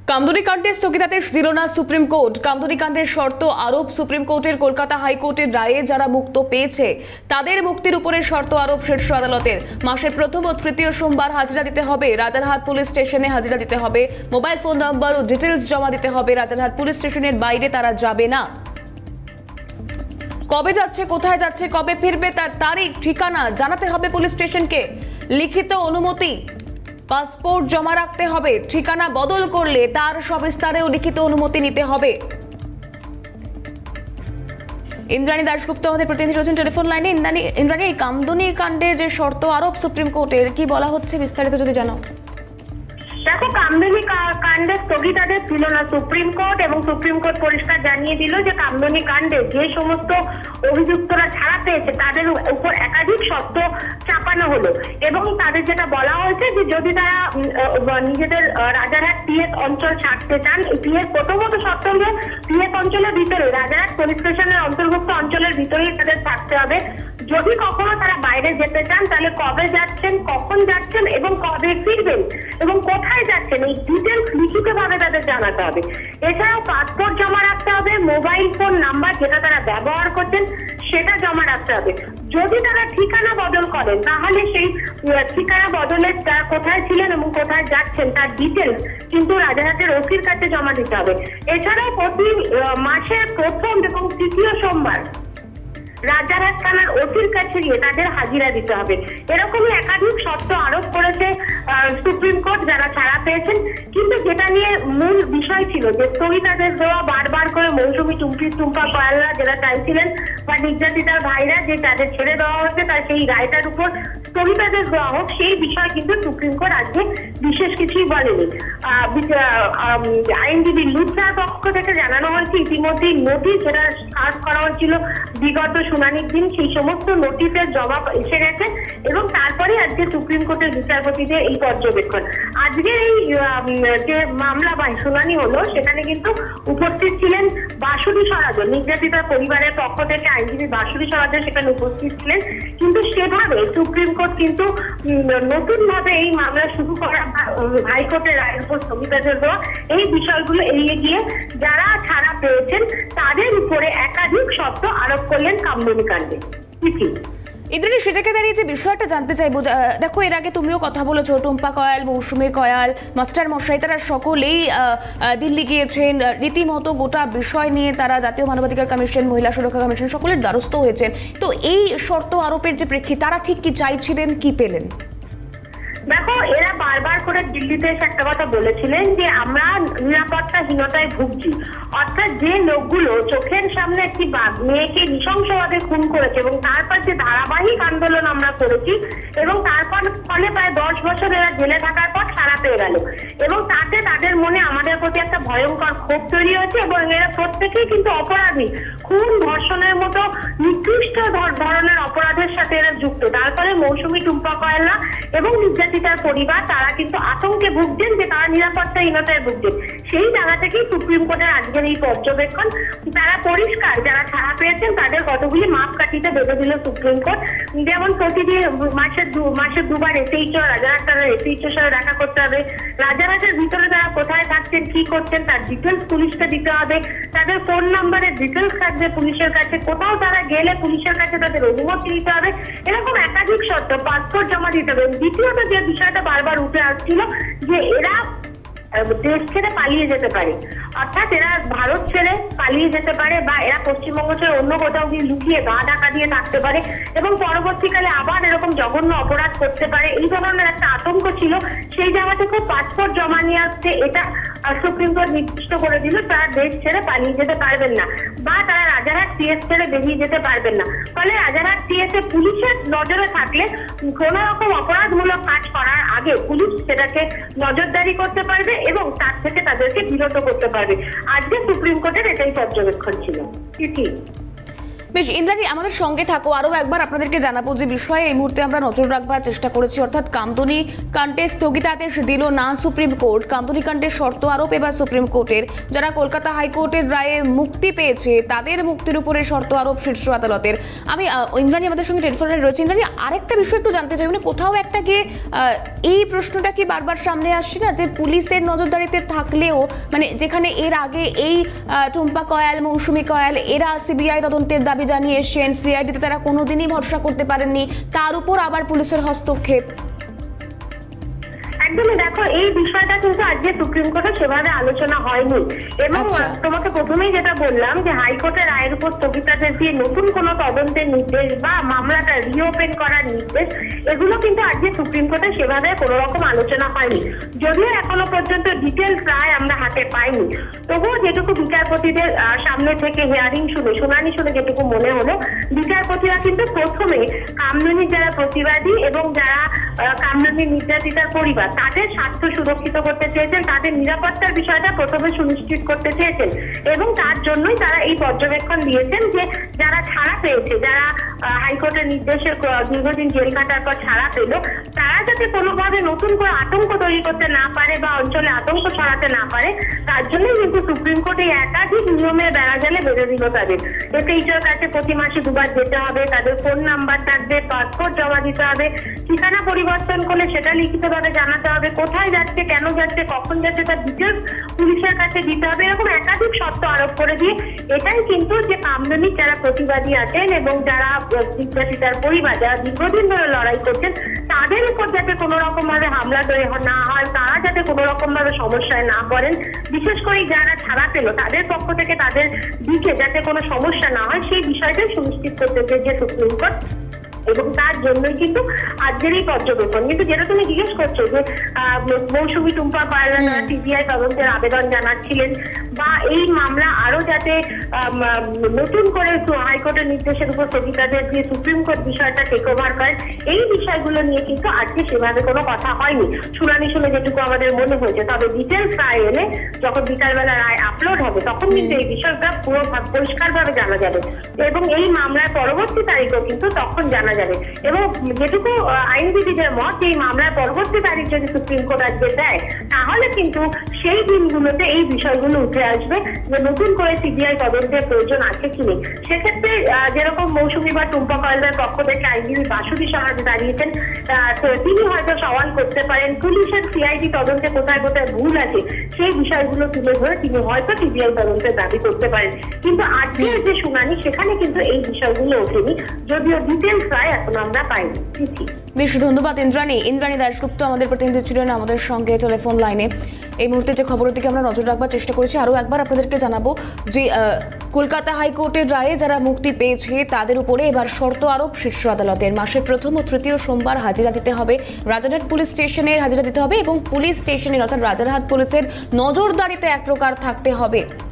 কামদুনি কাণ্ডে স্থগিতাদেশ দিল না সুপ্রিম কোর্ট। কামদুনি কাণ্ডের শর্ত আরোপ সুপ্রিম কোর্টের। কলকাতা হাইকোর্টের রায়ে যারা মুক্ত পেয়েছে তাদের মুক্তির উপরে শর্ত আরোপ শীর্ষ আদালতের। মাসের প্রথম ও তৃতীয় সোমবার হাজিরা দিতে হবে, রাজারহাট পুলিশ স্টেশনে হাজিরা দিতে হবে, মোবাইল ফোন নাম্বার ও ডিটেলস জমা দিতে হবে। রাজারহাট পুলিশ স্টেশনের বাইরে তারা যাবে না। কবে যাচ্ছে, কোথায় যাচ্ছে, কবে ফিরবে তার তারিখ ঠিকানা জানাতে হবে পুলিশ স্টেশনকে। লিখিত অনুমতি, পাসপোর্ট জমা রাখতে হবে। ঠিকানা বদল করলে তার সবিস্তারেও লিখিত অনুমতি নিতে হবে। ইন্দ্রাণী দাশগুপ্ত আমাদের প্রতিনিধি রয়েছেন টেলিফোন লাইনে। ইন্দ্রাণী, এই কামদুনি কাণ্ডের যে শর্ত আরোপ সুপ্রিম কোর্টের, কি বলা হচ্ছে বিস্তারিত যদি জানাও। দেখো, কামদুনি কাণ্ডে স্থগিতাদেশ দিল না সুপ্রিম কোর্ট এবং সুপ্রিম কোর্ট পরিষ্কার জানিয়ে দিল যে কামদুনি কাণ্ডে যে সমস্ত অভিযুক্তরা ছাড়া পেয়েছে তাদের উপর একাধিক শর্ত চাপানো হলো এবং তাদের যেটা বলা হয়েছে যে যদি তারা নিজেদের রাজারহাট পিএস অঞ্চল ছাড়তে চান, পিএস প্রথমত শর্ত হলে পিএস অঞ্চলের ভিতরে রাজারহাট পুলিশ স্টেশনের অন্তর্ভুক্ত অঞ্চলের ভিতরেই তাদের থাকতে হবে। যদি কখনো তারা বাইরে যেতে চান তাহলে কবে যাচ্ছেন, কখন যাচ্ছেন এবং কবে ফিরবেন এবং কোথায় যাচ্ছেন এই ডিটেলস লিখিতভাবে তাদের জানাতে হবে। এছাড়াও পাসপোর্ট জমা রাখতে হবে, মোবাইল ফোন নাম্বার যেটা তারা ব্যবহার করছেন সেটা জমা রাখতে হবে। যদি তারা ঠিকানা বদল করেন তাহলে সেই ঠিকানা বদলের তারা কোথায় ছিলেন এবং কোথায় যাচ্ছেন তার ডিটেলস কিন্তু রাজারহাটের ওসির কাছে জমা দিতে হবে। এছাড়াও প্রতি মাসের প্রথম এবং তৃতীয় সোমবার রাজারহাট থানার ওসির কাছে গিয়ে তাদের হাজিরা দিতে হবে। এরকমই একাধিক শর্ত আরোপ করেছে সুপ্রিম কোর্ট যারা ছাড়া পেয়েছেন। কিন্তু যেটা নিয়ে মূল বিষয় ছিল যে স্থগিতাদেশ দেওয়া, বারবার করে মৌসুমী টুম্পা কয়ালরা যারা চাইছিলেন বা নির্যাতিতার ভাইরা যে তাদের ছেড়ে দেওয়া হচ্ছে তার সেই রায়টার উপর স্থগিতাদেশ দেওয়া হোক, সেই বিষয় কিন্তু সুপ্রিম কোর্ট আজকে বিশেষ কিছুই বলেনি। আইনজীবী লুৎফার পক্ষ থেকে জানানো হয়েছে ইতিমধ্যেই নোটিশ যেটা সার্ভ করা হয়েছিল বিগত শুনানির দিন, সেই সমস্ত নোটিশের জবাব এসে গেছে এবং তারপরে আজকে সুপ্রিম কোর্টের বিচারপতিদের এই পর্যবেক্ষণ। আজকে এই যে মামলা বা শুনানি হলো সেখানে কিন্তু উপস্থিত ছিলেন বাসুদী স্বরাজ, নির্যাতিতার পরিবারের পক্ষ থেকে আইনজীবী বাসুদী স্বরাজ সেখানে উপস্থিত ছিলেন। কিন্তু সেভাবে সুপ্রিম কোর্ট কিন্তু নতুন ভাবে এই মামলা শুরু করা, হাইকোর্টের রায়ের উপর স্থগিতাদেশ দেওয়া, এই বিষয়গুলো এড়িয়ে গিয়ে যারা ছাড়া পেয়েছেন তাদের উপরে একাধিক শর্ত আরোপ করলেন কামদুনি কাণ্ডে। ইন্দ্রাণী, সেটাকে দাঁড়িয়ে যে বিষয়টা জানতে চাইবো, দেখো এর আগে তুমিও কথা বলেছো, টুম্পা কয়াল, মৌসুমী কয়াল, মাস্টার মশাই তারা সকলেই দিল্লি গিয়েছেন, রীতিমতো গোটা বিষয় নিয়ে তারা জাতীয় মানবাধিকার কমিশন, মহিলা সুরক্ষা কমিশন সকলের দ্বারস্থ হয়েছেন। তো এই শর্ত আরোপের যে প্রেক্ষিত, তারা ঠিক কি চাইছিলেন, কি পেলেন? দেখো, এরা বারবার করে দিল্লিতে এসে একটা কথা বলেছিলেন যে আমরা নিরাপত্তাহীনতায় ভুগছি। অর্থাৎ যে লোকগুলো চোখের সামনে একটি মেয়েকে নৃশংসভাবে খুন করেছে এবং তারপর যে ধারাবাহিক আন্দোলন আমরা করেছি এবং তারপর ফলে প্রায় 10 বছর এরা জেলে থাকার পর ছাড়া পেয়ে গেল এবং তাতে তাদের মনে আমাদের প্রতি একটা ভয়ঙ্কর ক্ষোভ তৈরি হয়েছে এবং এরা প্রত্যেকেই কিন্তু অপরাধী। খুন, ধর্ষণের মতো নিকৃষ্ট ধরনের অপরাধের সাথে এরা যুক্ত। তারপরে মৌসুমী টুম্পা কয়ালরা এবং নির্যাতিতার পরিবার তারা কিন্তু আতঙ্কে ভুগছেন যে তারা নিরাপত্তাহীনতায় ভুগছেন। সেই জায়গা থেকেই সুপ্রিম কোর্টের আজকের এই পর্যবেক্ষণ। তারা পরিষ্কার যারা ছাড়া পেয়েছেন তাদের কতগুলি মাপকাঠিতে বেঁধে দিল সুপ্রিম কোর্ট। যেমন প্রতিদিন মাসে দুবার এসএইচও, রাজারহাট থানার এসএইচওর সাথে দেখা করতে হবে। রাজারহাটের ভিতরে তারা কোথায় থাকছেন, কি করছেন তার ডিটেলস পুলিশকে দিতে হবে। তাদের ফোন নাম্বারের ডিটেলস থাকবে পুলিশের কাছে। কোথাও তারা গেলে পুলিশের কাছে তাদের অনুমতি দিতে হবে। এরকম একাধিক শর্ত, পাসপোর্ট জমা দিতে হবে। দ্বিতীয়ত যে বিষয়টা বারবার উঠে আসছিল যে এরা দেশ ছেড়ে পালিয়ে যেতে পারে, অর্থাৎ এরা ভারত ছেড়ে পালিয়ে যেতে পারে বা এরা পশ্চিমবঙ্গ ছেড়ে অন্য কোথাও গিয়ে লুকিয়ে গা ঢাকা দিয়ে থাকতে পারে এবং পরবর্তীকালে আবার এরকম জঘন্য অপরাধ করতে পারে, এই ধরনের একটা আতঙ্ক ছিল। সেই জায়গা থেকে পাসপোর্ট জমা নিয়ে আসছে, এটা সুপ্রিম কোর্ট নির্দিষ্ট করে দিল তারা দেশ ছেড়ে পালিয়ে যেতে পারবেন না বা তারা রাজারহাট পিএস ছেড়ে বেরিয়ে যেতে পারবেন না। ফলে রাজারহাট পিএসে পুলিশের নজরে থাকলে কোনো রকম অপরাধমূলক কাজ করার আগে পুলিশ সেটাকে নজরদারি করতে পারবে এবং তার থেকে তাদেরকে বিরত করতে পারবে। আজকে সুপ্রিম কোর্টের এটাই পর্যবেক্ষণ ছিল। বেশ, ইন্দ্রাণী আমাদের সঙ্গে থাকো, আরও একবার আপনাদেরকে জানাবো যে বিষয়ে এই মুহূর্তে আমরা নজর রাখবার চেষ্টা করেছি, অর্থাৎ কামদুনি কাণ্ডে স্থগিতাদেশ দিল না সুপ্রিম কোর্ট। কামদুনি কাণ্ডের শর্ত আরোপ এবার সুপ্রিম কোর্টের। যারা কলকাতা হাইকোর্টের রায়ে মুক্তি পেয়েছে তাদের মুক্তির উপরে শর্ত আরোপ শীর্ষ আদালতের। আমি ইন্দ্রাণী আমাদের সঙ্গে টেলিফোনে রয়েছে। ইন্দ্রাণী, আরেকটা বিষয় একটু জানতে চাই, মানে কোথাও একটা গিয়ে এই প্রশ্নটা কি বারবার সামনে আসছে না যে পুলিশের নজরদারিতে থাকলেও, মানে যেখানে এর আগে এই টুম্পা কয়াল, মৌসুমী কয়াল এরা সিবিআই তদন্তের দাবি জানিয়ে এসছেন, সিআইডিতে তারা কোনোদিনই ভরসা করতে পারেননি, তার উপর আবার পুলিশের হস্তক্ষেপ। একদমই, দেখো এই বিষয়টা কিন্তু আজকে সুপ্রিম কোর্টে সেভাবে আলোচনা হয়নি এবং তোমাকে প্রথমেই যেটা বললাম যে হাইকোর্টের রায়ের উপর স্থগিতাদেশ দিয়ে নতুন কোনো তদন্তের নির্দেশ বা মামলাটা রিওপেন করার নির্দেশ, এগুলো কিন্তু আজকে সুপ্রিম কোর্টে সেভাবে কোনো রকম আলোচনা হয়নি। যদিও এখনো পর্যন্ত ডিটেলস রায় আমরা হাতে পাইনি, তবুও যেটুকু বিচারপতিদের সামনে থেকে হিয়ারিং শুনানি শুনে যেটুকু মনে হলো, বিচারপতিরা কিন্তু প্রথমে কামদুনির যারা প্রতিবাদী এবং যারা কামদুনির নির্যাতিতার পরিবার তাদের স্বার্থ সুরক্ষিত করতে চেয়েছেন, তাদের নিরাপত্তার বিষয়টা প্রথমে সুনিশ্চিত করতে চেয়েছেন এবং তার জন্যই তারা এই পর্যবেক্ষণ দিয়েছেন যে যারা ছাড়া পেয়েছে, যারা হাইকোর্টের নির্দেশের দীর্ঘদিন জেল কাটার পর ছাড়া পেল, তারা যাতে কোনোভাবে নতুন করে আতঙ্ক তৈরি করতে না পারে বা অঞ্চলে আতঙ্ক ছড়াতে না পারে, তার জন্যই কিন্তু সুপ্রিম কোর্ট এই একাধিক নিয়মের বেড়াজালে বেঁধে দিল তাদের। এসএইচওর কাছে প্রতি মাসে 2 বার যেতে হবে, তাদের ফোন নাম্বার থাকবে, পাসপোর্ট জমা দিতে হবে, ঠিকানা পরিবর্তন করলে সেটা লিখিতভাবে জানাতে হবে, কোথায় যাচ্ছে, কেন যাচ্ছে, কখন যাচ্ছে তার ডিটেলস পুলিশের কাছে দিতে হবে, এরকম একাধিক শর্ত আরোপ করে দিয়ে এটাই কিন্তু যে কামদুনির যারা প্রতিবাদী আছেন এবং যারা নির্যাতিতার পরিবার যারা দীর্ঘদিন ধরে লড়াই করছেন তাদের উপর যাতে কোনো রকম ভাবে হামলা না হয়, তারা যাতে কোনো রকম ভাবে সমস্যায় না পড়েন, বিশেষ করে যারা ছাড়া পেল তাদের পক্ষ থেকে তাদের দিকে যাতে কোনো সমস্যা না হয় সেই বিষয়টাই সুনিশ্চিত করতে চেয়েছে সুপ্রিম কোর্ট এবং তার জন্যই কিন্তু আজকের এই পর্যবেক্ষণ। কিন্তু যেটা তুমি জিজ্ঞেস করছো যে মৌসুমী টুম্পা কয়াল সিবিআই তদন্তের আবেদন জানাচ্ছিলেন বা এই মামলা আরো যাতে নতুন করে হাইকোর্টের নির্দেশের উপর স্থগিতাদেশ দিয়ে সুপ্রিম কোর্ট বিষয়টা টেক ওভার করে, এই বিষয়গুলো নিয়ে কিন্তু আজকে সেভাবে কোনো কথা হয়নি। শুনানি শুনে যেটুকু আমাদের মনে হয়েছে, তবে ডিটেলস রায় এলে যখন বিকালবেলা রায় আপলোড হবে তখন কিন্তু এই বিষয়টা পুরো পরিষ্কারভাবে জানা যাবে এবং এই মামলার পরবর্তী তারিখও কিন্তু তখন জানা যাবে। এবং যেটুকু আইনজীবীদের মত, এই মামলার পরবর্তী তারিখ যদি সুপ্রিম কোর্ট আজকে দেয় তাহলে কিন্তু সেই দিনগুলোতে এই বিষয়গুলো উঠে আসবে যে নতুন করে সিবিআই তদন্তের প্রয়োজন আছে কি নেই। সেক্ষেত্রে যেরকম মৌসুমী বা টুম্পা কয়ালের পক্ষ থেকে আইনজীবী বাসুদী সমাজে দাঁড়িয়েছেন, তিনি হয়তো সওয়াল করতে পারেন পুলিশের সিআইডি তদন্তে কোথায় কোথায় ভুল আছে, সেই বিষয়গুলো তুলে ধরে তিনি হয়তো সিবিআই তদন্তের দাবি করতে পারেন। কিন্তু আজকের যে শুনানি সেখানে কিন্তু এই বিষয়গুলো ওঠেনি, যদিও ডিটেলস রায় এখন আমরা পাইনি। বেশ, ধন্যবাদ ইন্দ্রাণী। ইন্দ্রাণী দাশগুপ্ত আমাদের প্রতিনিধি ছিলেন আমাদের সঙ্গে টেলিফোন লাইনে। এই মুহূর্তে যে খবরের দিকে আমরা নজর রাখবার চেষ্টা করেছি, আরও একবার আপনাদেরকে জানাবো যে কলকাতা হাইকোর্টের রায়ে যারা মুক্তি পেয়েছে তাদের উপরে এবার শর্ত আরোপ শীর্ষ আদালতের। মাসের প্রথম ও তৃতীয় সোমবার হাজিরা দিতে হবে, রাজারহাট পুলিশ স্টেশনের হাজিরা দিতে হবে এবং পুলিশ স্টেশনের অর্থাৎ রাজারহাট পুলিশের নজরদারিতে এক প্রকার থাকতে হবে।